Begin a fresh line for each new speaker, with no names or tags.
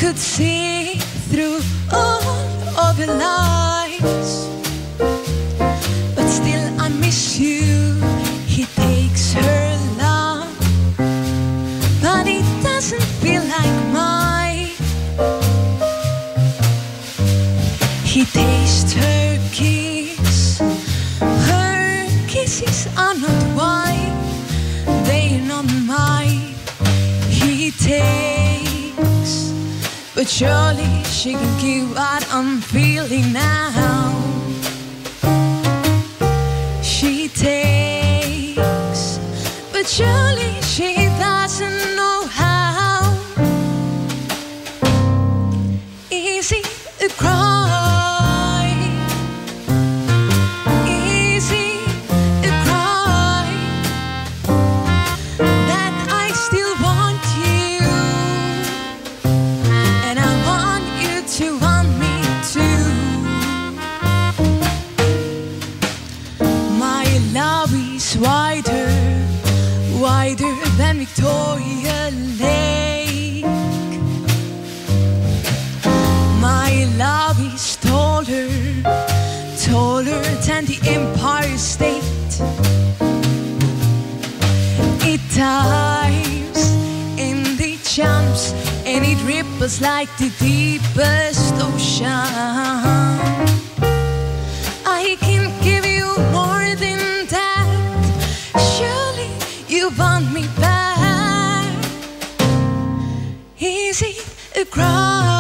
could see through all of your lies, but still I miss you. He takes her love, but it doesn't feel like mine. He tastes her kiss. Her kisses are not wine, they're not mine. He takes, but surely she can give what I'm feeling now. She takes, but surely she doesn't know how. Easy to cry, easy to cry, that I still want you, and I want you to want me too. My love is wider, wider than Victoria Lake. My love is taller, taller than the Empire State. It dives and it jumps and it ripples like the deepest ocean. I can give you more than that. Surely you want me back. Easy to cry.